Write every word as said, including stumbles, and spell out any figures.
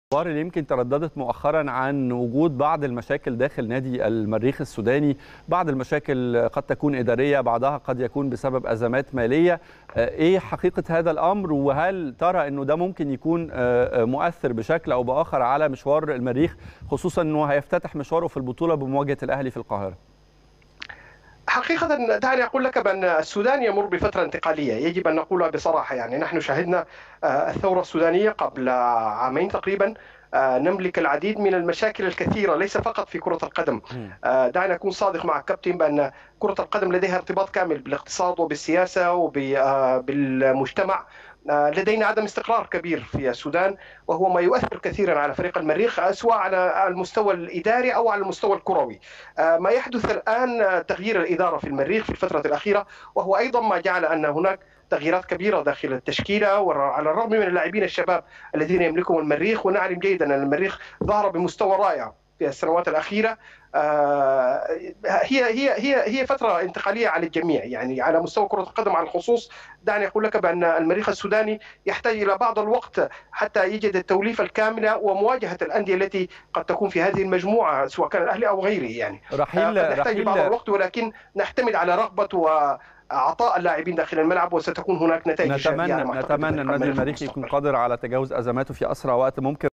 الأخبار اللي يمكن ترددت مؤخرا عن وجود بعض المشاكل داخل نادي المريخ السوداني، بعض المشاكل قد تكون إدارية، بعضها قد يكون بسبب أزمات مالية. إيه حقيقة هذا الأمر، وهل ترى أنه ده ممكن يكون مؤثر بشكل أو بآخر على مشوار المريخ، خصوصا أنه هيفتتح مشواره في البطولة بمواجهة الأهلي في القاهرة؟ حقيقة دعني أقول لك بأن السودان يمر بفترة انتقالية، يجب أن نقولها بصراحة. يعني نحن شهدنا الثورة السودانية قبل عامين تقريبا. نملك العديد من المشاكل الكثيرة ليس فقط في كرة القدم. دعني أكون صادق مع الكابتن بأن كرة القدم لديها ارتباط كامل بالاقتصاد وبالسياسة وبالمجتمع. لدينا عدم استقرار كبير في السودان، وهو ما يؤثر كثيرا على فريق المريخ، سواء على المستوى الإداري أو على المستوى الكروي. ما يحدث الآن تغيير الإدارة في المريخ في الفترة الأخيرة، وهو أيضا ما جعل أن هناك تغييرات كبيرة داخل التشكيلة، وعلى الرغم من اللاعبين الشباب الذين يملكهم المريخ. ونعلم جيدا أن المريخ ظهر بمستوى رائع في السنوات الأخيرة. هي هي هي هي فترة انتقالية على الجميع، يعني على مستوى كرة القدم على الخصوص. دعني أقول لك بأن المريخ السوداني يحتاج إلى بعض الوقت حتى يجد التوليفة الكاملة ومواجهة الأندية التي قد تكون في هذه المجموعة، سواء كان الأهلي أو غيره. يعني رحيل قد نحتاج رحيل لبعض الوقت، ولكن نعتمد على رغبة و عطاء اللاعبين داخل الملعب، وستكون هناك نتائج نتمنى إيجابية. نتمنى النادي المريخ يكون قادر على تجاوز أزماته في أسرع وقت ممكن.